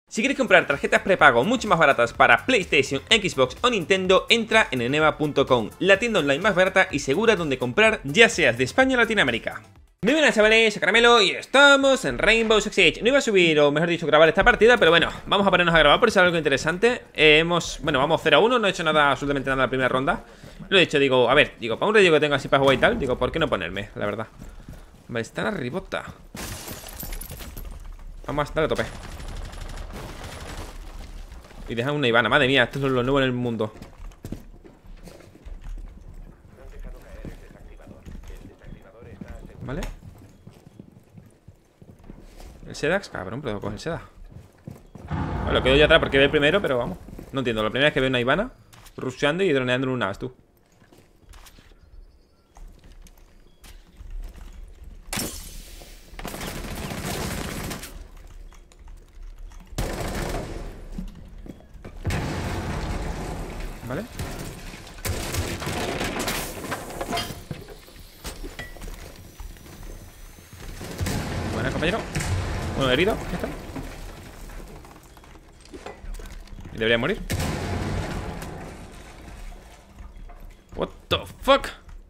Si quieres comprar tarjetas prepago mucho más baratas para PlayStation, Xbox o Nintendo, entra en eneba.com, la tienda online más barata y segura donde comprar, ya seas de España o Latinoamérica. Muy buenas chavales, soy Caramelo y estamos en Rainbow Six Siege. No iba a subir, o mejor dicho, grabar esta partida, pero bueno, vamos a ponernos a grabar por si es algo interesante. Bueno, vamos 0-1, no he hecho nada, absolutamente nada en la primera ronda. Lo he dicho, digo, a ver, para un radio que tengo así para jugar y tal, digo, ¿por qué no ponerme? La verdad. Vale, están arribota. Vamos a darle a tope. Y dejan una Ivana, madre mía, esto es lo nuevo en el mundo. Vale. El Sedax, cabrón, puedo coger el Sedax. Bueno, lo quedo yo atrás porque ve el primero, pero vamos. No entiendo, la primera vez que veo una Ivana rusheando y droneando en un as, tú. Vale. Buena, compañero. Uno herido, ya está. Y debería morir. What the fuck.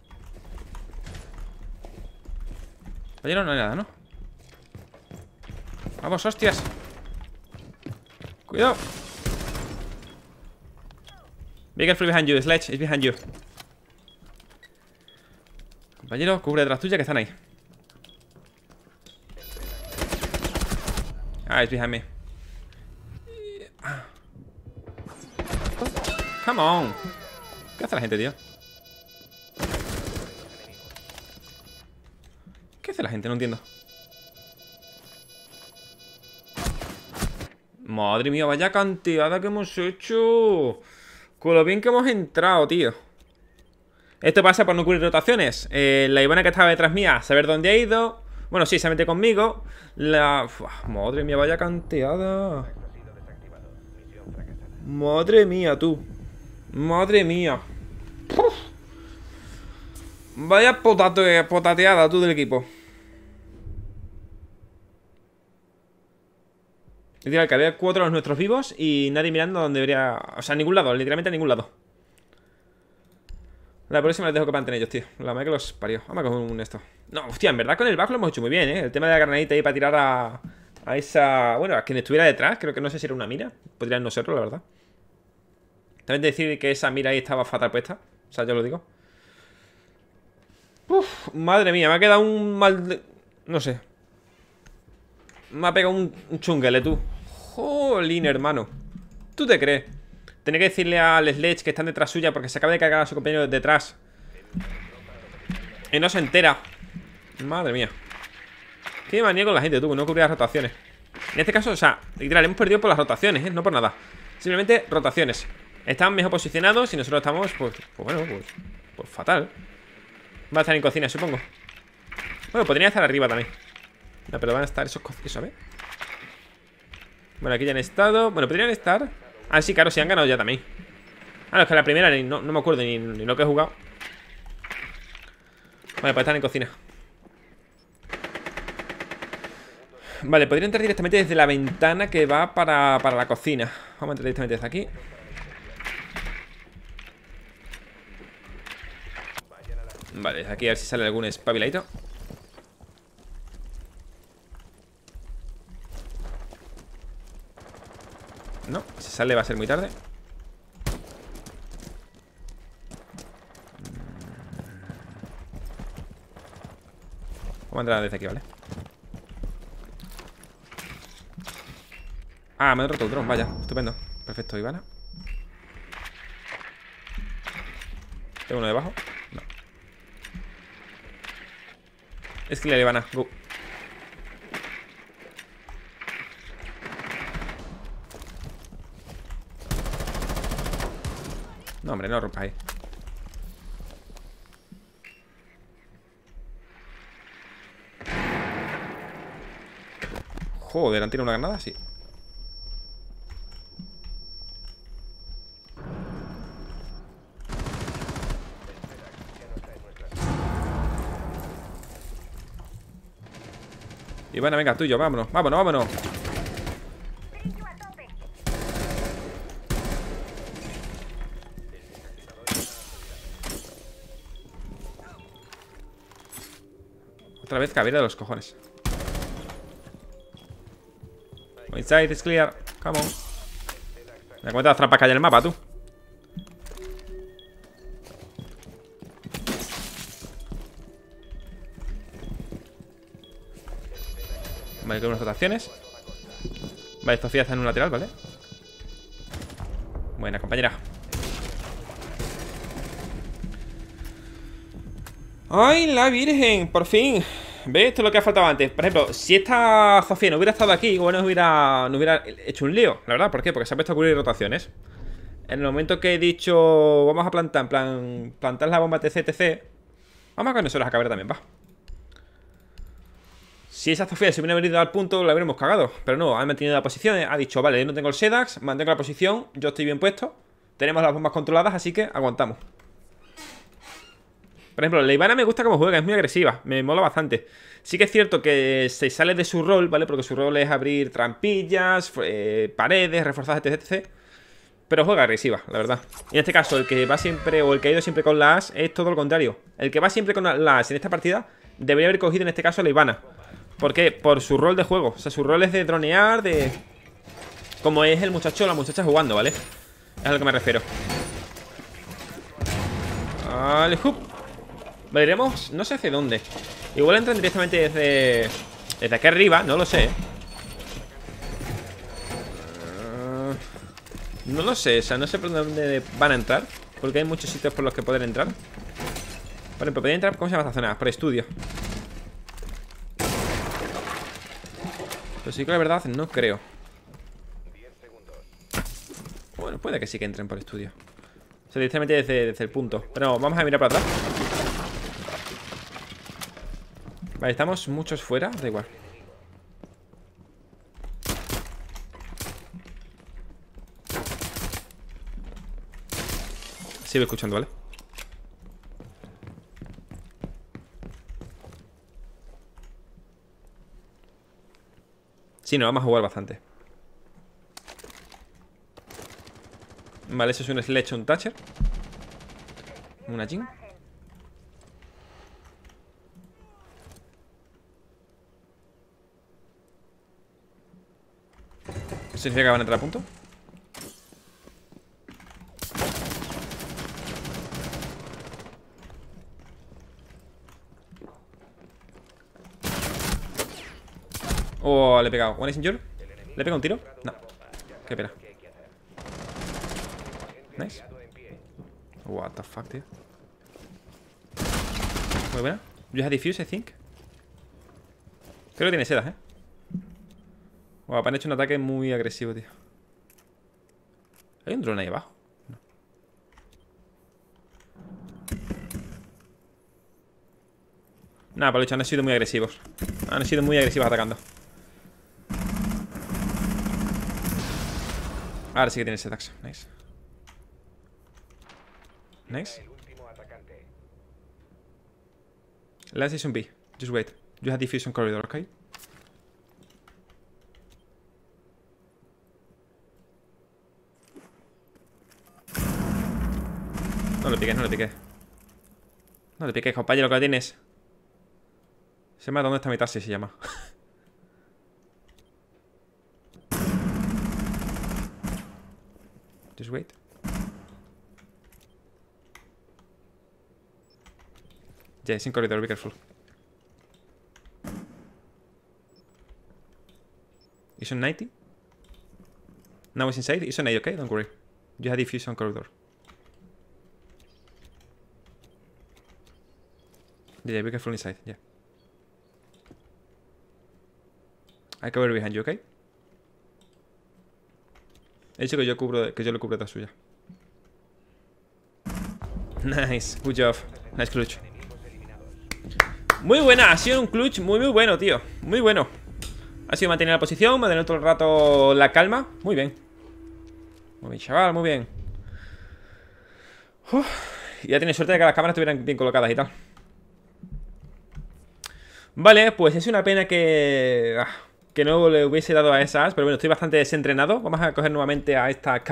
Compañero, no hay nada, ¿no? Vamos, hostias. Cuidado. Be careful behind you, Sledge, is behind you. Compañero, cubre detrás tuya que están ahí. Ah, it's behind me. Come on. ¿Qué hace la gente, tío? ¿Qué hace la gente? No entiendo. Madre mía, vaya cantidad que hemos hecho. Con lo bien que hemos entrado, tío. Esto pasa por no cubrir rotaciones. La Ivana que estaba detrás mía, saber dónde ha ido. Bueno, sí, se mete conmigo. Madre mía, vaya canteada. Madre mía, tú. Madre mía. Uf. Vaya potateada tú del equipo. Es decir, que había 4 de los nuestros vivos y nadie mirando a donde debería... O sea, a ningún lado, literalmente a ningún lado. La próxima les dejo que planten ellos, tío. La madre que los parió. Vamos a coger un esto. No, hostia, en verdad con el bajo lo hemos hecho muy bien, El tema de la granadita ahí para tirar a esa... Bueno, a quien estuviera detrás. Creo que no sé si era una mira. Podrían no serlo, la verdad. También decir que esa mira ahí estaba fatal puesta. O sea, yo lo digo. Uf, madre mía, me ha quedado un mal... No sé. Me ha pegado un chunguele, tú. Jolín, hermano. ¿Tú te crees? Tenía que decirle al Sledge que están detrás suya porque se acaba de cargar a su compañero detrás. Y no se entera. Madre mía. Qué manía con la gente, tú, que no cubría las rotaciones. En este caso, o sea, literal, hemos perdido por las rotaciones, no por nada. Simplemente rotaciones. Están mejor posicionados y nosotros estamos, pues fatal. Va a estar en cocina, supongo. Bueno, podrían estar arriba también. No, pero van a estar esos cocidos, ¿sabes? Bueno, aquí ya han estado. Bueno, podrían estar. Ah, sí, claro, sí han ganado ya también. Ah, no, es que la primera no me acuerdo ni lo que he jugado. Vale, pues están en cocina. Vale, podría entrar directamente desde la ventana que va para la cocina. Vamos a entrar directamente desde aquí. Vale, desde aquí a ver si sale algún espabiladito. No, si sale va a ser muy tarde. Vamos a entrar desde aquí, ¿vale? Ah, me he roto el dron, vaya, estupendo. Perfecto, Ivana. ¿Tengo uno debajo? No. Es que la Ivana, go. No, hombre, no rompas ahí. Joder, ¿han tirado una granada? Sí. Ivana, venga, tuyo, vámonos, vámonos, vámonos. Otra vez cabera de los cojones. Inside is clear. Come on. Me da cuenta las trampas que hay en el mapa, tú. Vale, con unas rotaciones. Vale, Sofía está en un lateral, ¿vale? Buena, compañera. ¡Ay, la virgen! Por fin. ¿Ves? Esto es lo que ha faltado antes. Por ejemplo, si esta Sofía no hubiera estado aquí, igual no hubiera hecho un lío. La verdad, ¿por qué? Porque se ha puesto a cubrir rotaciones. En el momento que he dicho vamos a plantar, en plan, plantar la bomba TC. Vamos a con nosotros a caber también, va. Si esa Sofía se hubiera venido al punto, la habríamos cagado. Pero no, ha mantenido la posición. Ha dicho, vale, yo no tengo el Sedax, mantengo la posición, yo estoy bien puesto. Tenemos las bombas controladas, así que aguantamos. Por ejemplo, la Ivana me gusta cómo juega, es muy agresiva, me mola bastante. Sí que es cierto que se sale de su rol, ¿vale? Porque su rol es abrir trampillas, paredes, reforzadas, etc. Pero juega agresiva, la verdad. Y en este caso, el que va siempre, o el que ha ido siempre con la As, es todo lo contrario. El que va siempre con la As en esta partida debería haber cogido en este caso a la Ivana. ¿Por qué? Por su rol de juego. O sea, su rol es de dronear, de... como es el muchacho o la muchacha jugando, ¿vale? Es a lo que me refiero. Vale, hup. Vale, iremos, no sé hacia dónde. Igual entran directamente desde aquí arriba, no lo sé. No lo sé, o sea, no sé por dónde van a entrar, porque hay muchos sitios por los que poder entrar. Vale, pero podría entrar, ¿cómo se llama esta zona? Por estudio. Pero sí que la verdad no creo. Bueno, puede que sí que entren por estudio. O sea, directamente desde el punto. Pero no, vamos a mirar para atrás. Vale, estamos muchos fuera, da igual. Sigo escuchando, ¿vale? Sí, nos vamos a jugar bastante. Vale, eso es un Sledge, un Thatcher. Una Jin. ¿Eso significa que van a entrar a punto? Oh, le he pegado. ¿One is injured? ¿Le he pegado un tiro? No. Qué pena. Nice. What the fuck, tío. Muy buena. You have defuse, I think. Creo que tiene sedas, Wow, han hecho un ataque muy agresivo, tío. ¿Hay un drone ahí abajo? No. Nada, por lo hecho han sido muy agresivos. Han sido muy agresivos atacando. Ahora sí que tiene Sedax. Nice. Nice. Last is on B. Just wait. You have defuse on corridor, okay? No le piques, no le piques. No le piques, compañero, que lo tienes. Se llama ¿dónde está mi taxi? Se llama. Just wait. Yeah, it's in corridor, be careful. He's on 90. Now he's inside. He's on 80, okay? Don't worry. You have defuse on corridor. Yeah, be careful inside, yeah. I cover behind you, okay? He dicho que yo le cubro de la suya. Nice, good job. Nice clutch. Muy buena, ha sido un clutch muy bueno, tío. Muy bueno. Ha sido mantener la posición, mantener todo el rato la calma. Muy bien. Muy bien, chaval, muy bien. Y ya tienes suerte de que las cámaras estuvieran bien colocadas y tal. Vale, pues es una pena que no le hubiese dado a esas. Pero bueno, estoy bastante desentrenado. Vamos a coger nuevamente a esta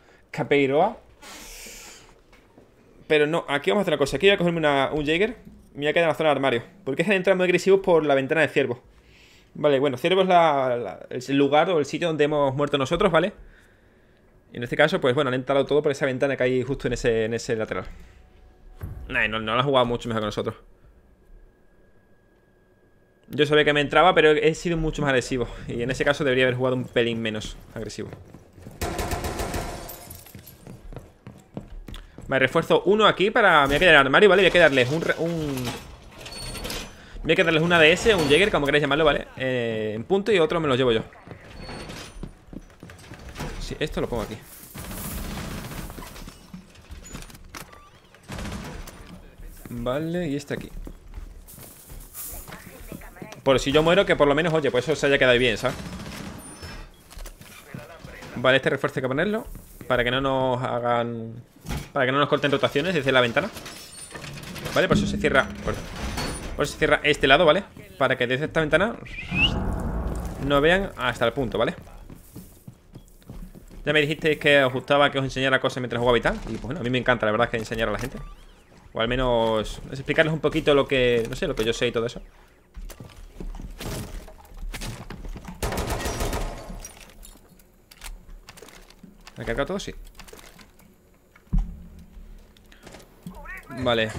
Capeiroa. Pero no, aquí vamos a hacer una cosa. Aquí voy a cogerme un Jaeger. Me voy a quedar en la zona de armario. Porque es que han entrado muy agresivos por la ventana de ciervo. Vale, bueno, ciervo es el lugar o el sitio donde hemos muerto nosotros, ¿vale? Y en este caso, pues bueno, han entrado todo por esa ventana que hay justo en ese lateral. Nah, no lo han jugado mucho mejor que nosotros. Yo sabía que me entraba, pero he sido mucho más agresivo. Y en ese caso debería haber jugado un pelín menos agresivo. Vale, refuerzo uno aquí para... Me voy a quedar en el armario, ¿vale? Voy a quedarles voy a quedarles un ADS, un Jäger, como queráis llamarlo, ¿vale? En punto y otro me lo llevo yo. Sí, esto lo pongo aquí. Vale, y este aquí. Por si yo muero, que por lo menos, oye, pues eso se haya quedado bien, ¿sabes? Vale, este refuerzo hay que ponerlo para que no nos hagan... Para que no nos corten rotaciones desde la ventana. Vale, por eso se cierra... Por eso se cierra este lado, ¿vale? Para que desde esta ventana no vean hasta el punto, ¿vale? Ya me dijisteis que os gustaba que os enseñara cosas mientras jugaba y tal. Y pues bueno, a mí me encanta, la verdad, que enseñar a la gente. O al menos explicarles un poquito lo que... No sé, lo que yo sé y todo eso. ¿Me ha cargado todo? Sí. Vale.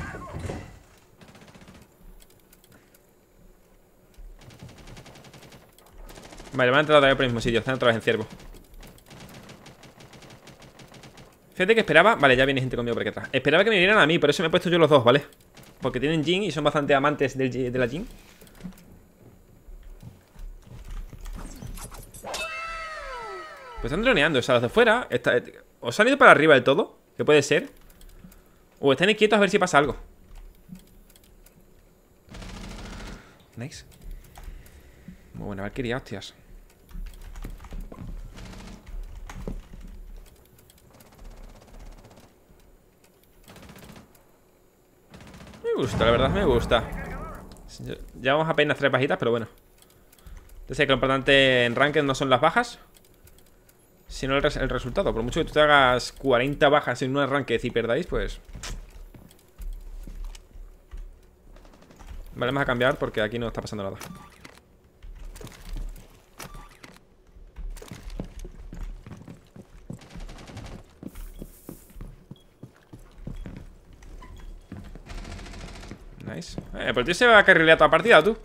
Vale, van a entrar otra vez por el mismo sitio. Están otra vez en ciervo. Fíjate que esperaba... Vale, ya viene gente conmigo por aquí atrás. Esperaba que me vinieran a mí, por eso me he puesto yo los dos, ¿vale? Porque tienen Jin y son bastante amantes de la Jin. Pues están droneando, o sea, los de fuera ¿os han ido para arriba del todo? ¿Qué puede ser? O están quietos a ver si pasa algo. Nice. Muy buena Valkyria, hostias. Me gusta, la verdad, me gusta. Llevamos apenas 3 bajitas, pero bueno. Yo sé que lo importante en Ranked no son las bajas, sino el resultado. Por mucho que tú te hagas 40 bajas en un arranque y perdáis, pues... Vale, vamos a cambiar porque aquí no está pasando nada. Nice. Pero el tío se va a carrilear toda partida, tú.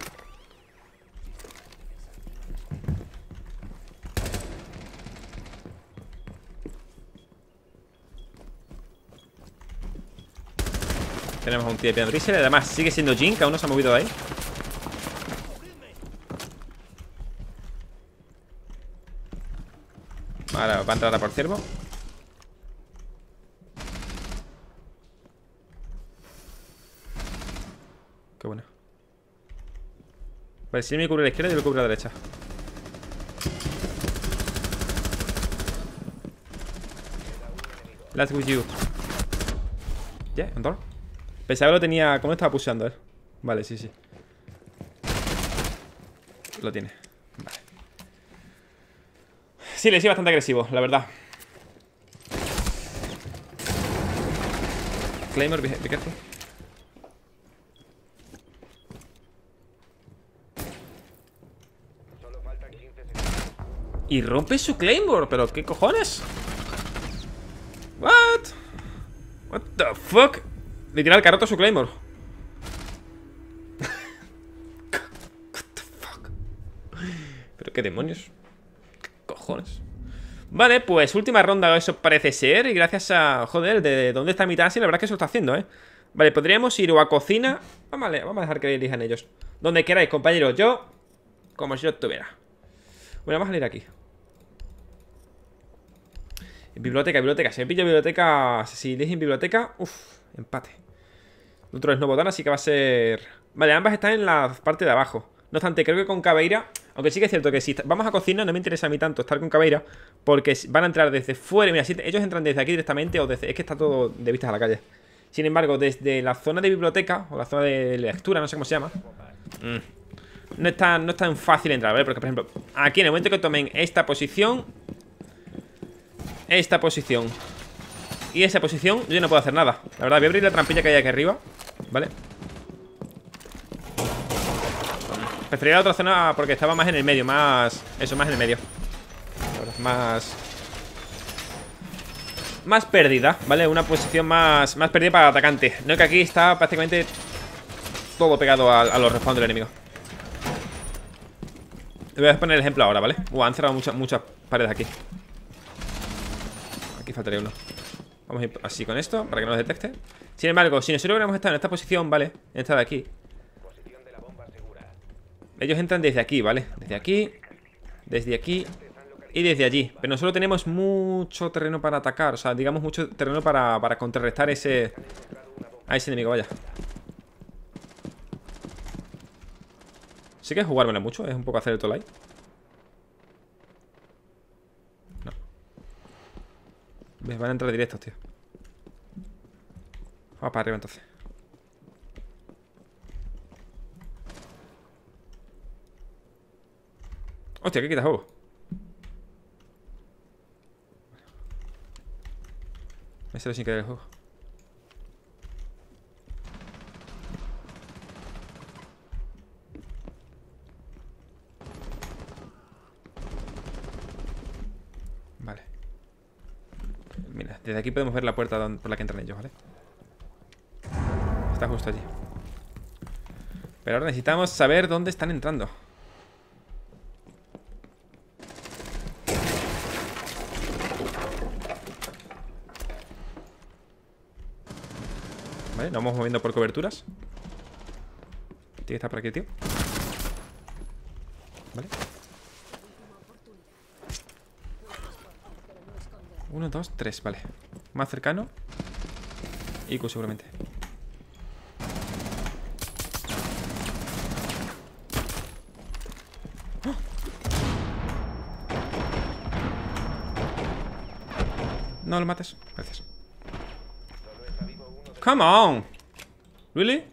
Tenemos a un tío de Piandrisel. Además sigue siendo Jin, que aún no se ha movido de ahí. Ahora va a entrar a por ciervo. Qué buena. Vale, si él me cubre a la izquierda, yo lo cubro a la derecha. Let's with you. Yeah, Andor. Pensaba que lo tenía... ¿Cómo lo estaba pusheando él? Vale, sí, sí. Lo tiene. Vale. Sí, le he sido bastante agresivo, la verdad. Claymore, be careful. Y rompe su Claymore, pero ¿qué cojones? What the fuck? Literal, que ha roto su Claymore. What the fuck? Pero qué demonios. ¿Qué cojones? Vale, pues última ronda, eso parece ser. Y gracias a... Joder, de dónde está mi taxi, la verdad es que eso está haciendo, Vale, podríamos ir o a cocina. Vale, vamos a dejar que elijan ellos. Donde queráis, compañeros. Yo, como si yo estuviera. Bueno, vamos a ir aquí. Biblioteca. Si me pillo biblioteca... Si eligen biblioteca... empate. Otro es no botón, así que va a ser... Vale, ambas están en la parte de abajo. No obstante, creo que con Caveira... Aunque sí que es cierto que si vamos a cocina, no me interesa a mí tanto estar con Caveira, porque van a entrar desde fuera. Mira, si ellos entran desde aquí directamente o desde... Es que está todo de vistas a la calle. Sin embargo, desde la zona de biblioteca o la zona de lectura, no sé cómo se llama, no es tan fácil entrar, ¿vale? Porque, por ejemplo, aquí en el momento que tomen esta posición, y esa posición, yo no puedo hacer nada. La verdad, voy a abrir la trampilla que hay aquí arriba, ¿vale? Prefería la otra zona porque estaba más en el medio. Más... Eso, más en el medio. Más perdida, ¿vale? Una posición más perdida para el atacante. No, que aquí está prácticamente todo pegado a los respawns del enemigo. Le voy a poner el ejemplo ahora, ¿vale? Han cerrado muchas paredes aquí. Aquí faltaría uno. Vamos a ir así con esto, para que no nos detecte. Sin embargo, si nosotros hubiéramos estado en esta posición, ¿vale? En esta de aquí. Ellos entran desde aquí, ¿vale? Desde aquí, desde aquí y desde allí. Pero nosotros tenemos mucho terreno para atacar. O sea, digamos mucho terreno para contrarrestar a ese enemigo, vaya. Sí que es jugármela mucho, es un poco hacer el tolai. No. ¿Ves? Van a entrar directos, tío. Vamos para arriba entonces. Hostia, ¿qué quita juego? Me salió sin querer el juego. Vale. Mira, desde aquí podemos ver la puerta por la que entran ellos, ¿vale? Está justo allí. Pero ahora necesitamos saber dónde están entrando. Vale, nos vamos moviendo por coberturas. Tiene que estar por aquí, tío. Vale. 1, 2, 3, vale. Más cercano. IQ seguramente. ¡Oh! No lo mates. Gracias. Come on. Really?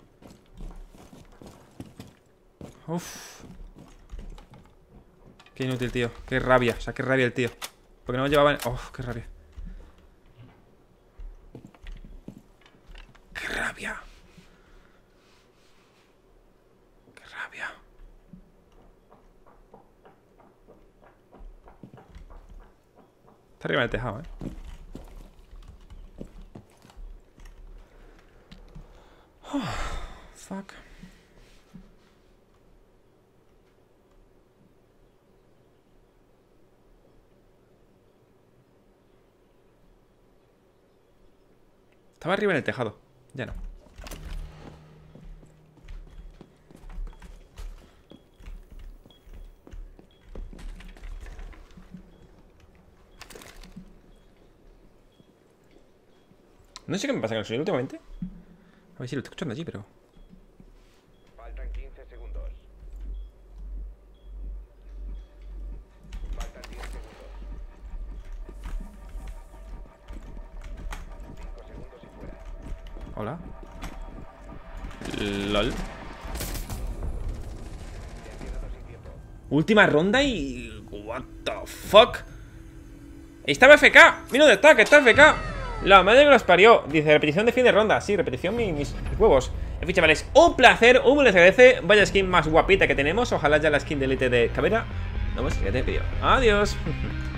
Uff. Qué inútil, tío. Qué rabia. O sea, qué rabia el tío. Porque no llevaban... Oh, qué rabia. Qué rabia. Qué rabia. Está arriba del tejado, Oh, fuck. Estaba arriba en el tejado. Ya no. No sé qué me pasa con el sonido últimamente. A ver si lo estoy escuchando allí, pero... Faltan 15 segundos. Faltan 10 segundos. 5 segundos y fuera. Hola. LOL. Última ronda y... What the fuck. Estaba FK. Mira dónde está, que está FK. La madre que los parió. Dice repetición de fin de ronda. Sí, repetición mis huevos. En fin, chavales, un placer, un les agradece. Vaya skin más guapita que tenemos. Ojalá ya la skin de Elite de Caveira. Nos vemos en el siguiente vídeo. Adiós.